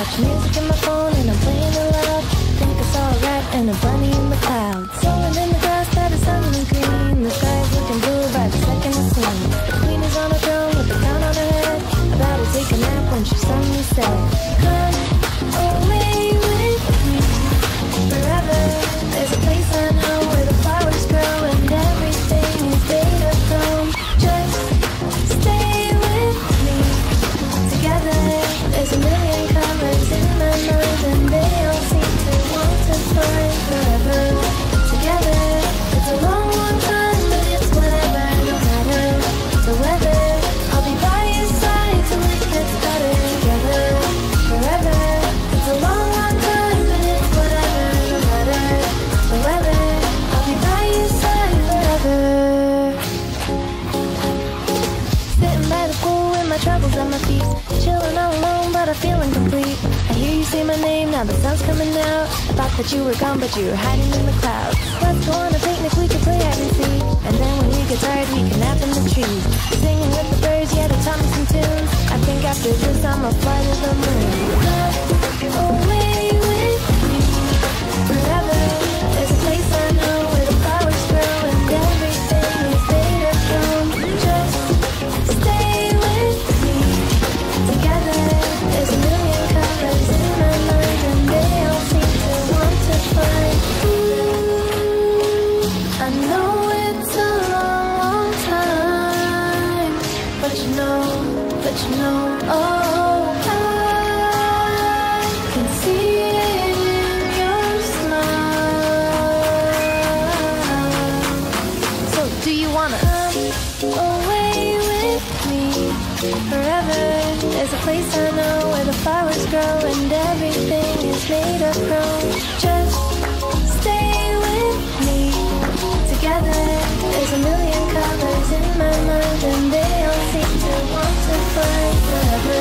Watch music in my phone and I'm playing it loud. Think it's alright and I'm bunny in the clouds. Someone in the grass that is suddenly green. The sky is looking blue by the second I swing. The queen is on a throne with the crown on her head. About to take a nap when she suddenly said, come away with me forever. There's a place I know where the flowers grow and everything is made of gold. Just stay with me. Together, there's a million colors in my mind and they all seem to want to fly forever. Together, it's a long, long time, but it's whatever, no matter the weather. I'll be by your side till it gets better. Together, forever. It's a long, long time, but it's whatever, no matter the weather. I'll be by your side forever. Sitting by the pool with my troubles at my feet, chilling all alone, but I feel incomplete. I hear you say my name, now the sun's coming out. Thought that you were gone, but you were hiding in the clouds. Let's go on a picnic, we can play hide and seek. And then when we get tired, we can nap in the trees. Singing with the birds, yeah, they taught me some tunes. I think after this, I'ma fly to the moon. Come away with me forever. There's a place I know where the flowers grow and everything is made of gold. Just stay with me. Together, there's a million colors in my mind and they all seem to want to fly. I know it's a long, long time, but you know, oh, I can see it in your smile. So do you wanna come away with me forever? There's a place I know where the flowers grow and everything is made of gold. Just stay with me. Together, there's a million colors in my mind and they all seem to want to fly forever.